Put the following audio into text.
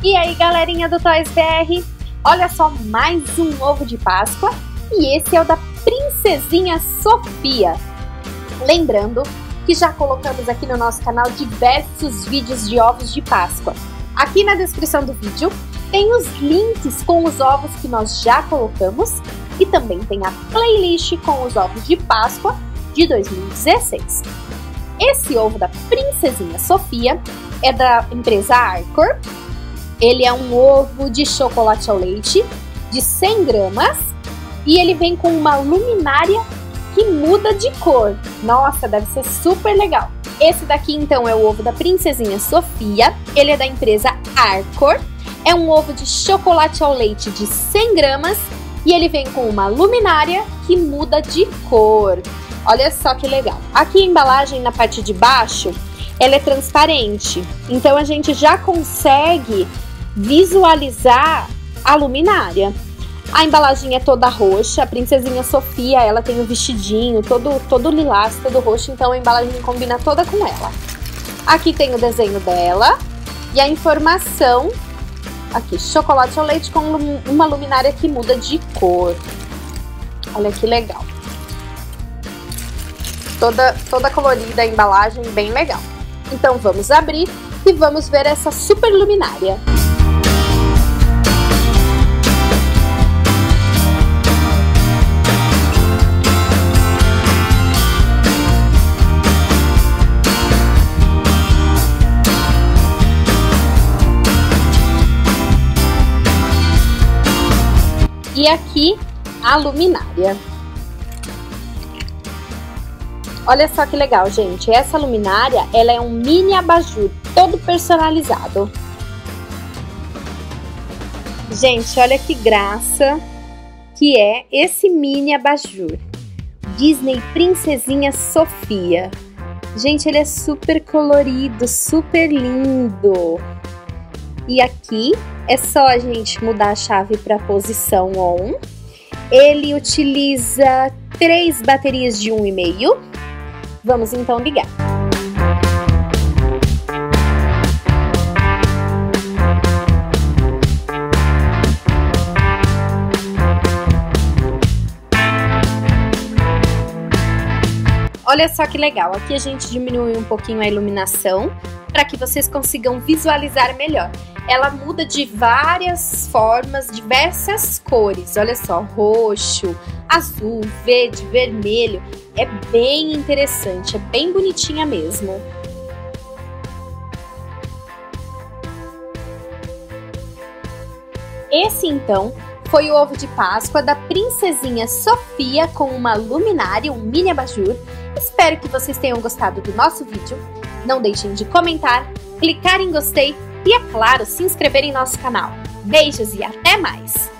E aí, galerinha do Toys BR, olha só mais um ovo de Páscoa e esse é o da Princesinha Sofia. Lembrando que já colocamos aqui no nosso canal diversos vídeos de ovos de Páscoa. Aqui na descrição do vídeo tem os links com os ovos que nós já colocamos e também tem a playlist com os ovos de Páscoa de 2016. Esse ovo da Princesinha Sofia é da empresa Arcor. Ele é um ovo de chocolate ao leite de 100 gramas e ele vem com uma luminária que muda de cor. Nossa, deve ser super legal. Esse daqui então é o ovo da Princesinha Sofia, ele é da empresa Arcor. É um ovo de chocolate ao leite de 100 gramas e ele vem com uma luminária que muda de cor. Olha só que legal. Aqui a embalagem na parte de baixo, ela é transparente, então a gente já consegue visualizar a luminária. A embalagem é toda roxa, a Princesinha Sofia, ela tem um vestidinho todo lilás, todo roxo, então a embalagem combina toda com ela. Aqui tem o desenho dela e a informação, aqui, chocolate ao leite com uma luminária que muda de cor. Olha que legal. Toda colorida a embalagem, bem legal. Então vamos abrir e vamos ver essa super luminária. E aqui a luminária. Olha só que legal, gente. Essa luminária, ela é um mini abajur, todo personalizado. Gente, olha que graça que é esse mini abajur. Disney Princesinha Sofia. Gente, ele é super colorido, super lindo. E aqui é só a gente mudar a chave para a posição on. Ele utiliza 3 baterias de 1,5. Vamos então ligar. Olha só que legal, aqui a gente diminui um pouquinho a iluminação para que vocês consigam visualizar melhor. Ela muda de várias formas, diversas cores, olha só, roxo, azul, verde, vermelho, é bem interessante, é bem bonitinha mesmo. Esse então foi o ovo de Páscoa da Princesinha Sofia com uma luminária, um mini abajur. Espero que vocês tenham gostado do nosso vídeo. Não deixem de comentar, clicar em gostei e, é claro, se inscrever em nosso canal. Beijos e até mais!